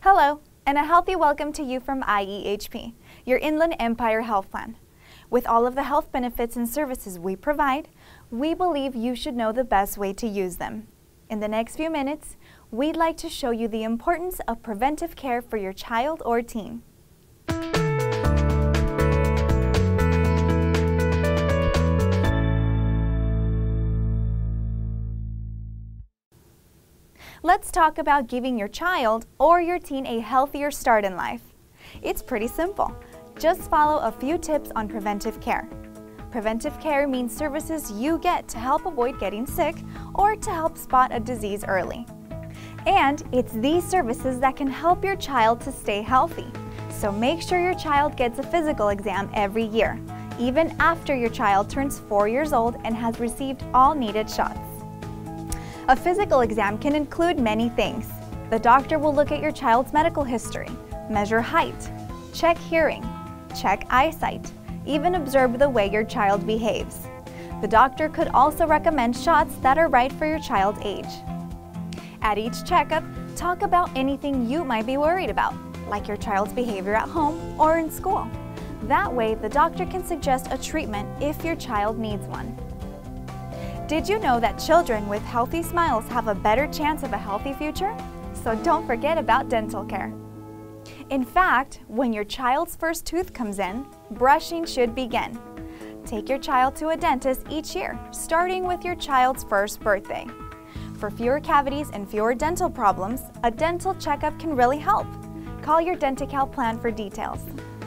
Hello, and a healthy welcome to you from IEHP, your Inland Empire Health Plan. With all of the health benefits and services we provide, we believe you should know the best way to use them. In the next few minutes, we'd like to show you the importance of preventive care for your child or teen. Let's talk about giving your child or your teen a healthier start in life. It's pretty simple. Just follow a few tips on preventive care. Preventive care means services you get to help avoid getting sick or to help spot a disease early. And it's these services that can help your child to stay healthy. So make sure your child gets a physical exam every year, even after your child turns 4 years old and has received all needed shots. A physical exam can include many things. The doctor will look at your child's medical history, measure height, check hearing, check eyesight, even observe the way your child behaves. The doctor could also recommend shots that are right for your child's age. At each checkup, talk about anything you might be worried about, like your child's behavior at home or in school. That way, the doctor can suggest a treatment if your child needs one. Did you know that children with healthy smiles have a better chance of a healthy future? So don't forget about dental care. In fact, when your child's first tooth comes in, brushing should begin. Take your child to a dentist each year, starting with your child's first birthday. For fewer cavities and fewer dental problems, a dental checkup can really help. Call your Denti-Cal plan for details.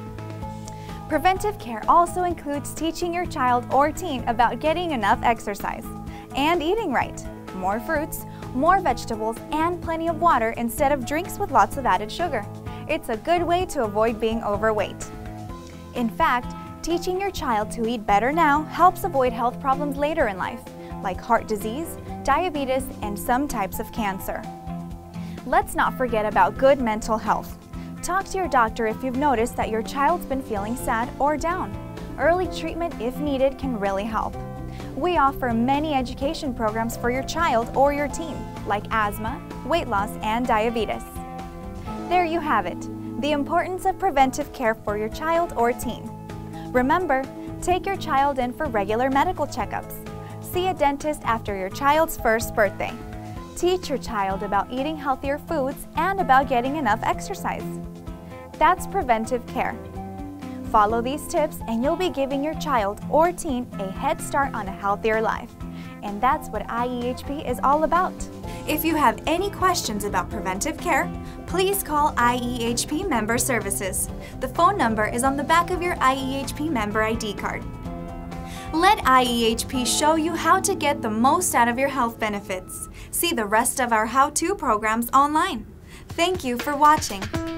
Preventive care also includes teaching your child or teen about getting enough exercise and eating right. More fruits, more vegetables, and plenty of water instead of drinks with lots of added sugar. It's a good way to avoid being overweight. In fact, teaching your child to eat better now helps avoid health problems later in life, like heart disease, diabetes, and some types of cancer. Let's not forget about good mental health. Talk to your doctor if you've noticed that your child's been feeling sad or down. Early treatment, if needed, can really help. We offer many education programs for your child or your teen, like asthma, weight loss, and diabetes. There you have it, the importance of preventive care for your child or teen. Remember, take your child in for regular medical checkups. See a dentist after your child's first birthday. Teach your child about eating healthier foods and about getting enough exercise. That's preventive care. Follow these tips and you'll be giving your child or teen a head start on a healthier life. And that's what IEHP is all about. If you have any questions about preventive care, please call IEHP Member Services. The phone number is on the back of your IEHP member ID card. Let IEHP show you how to get the most out of your health benefits. See the rest of our how-to programs online. Thank you for watching.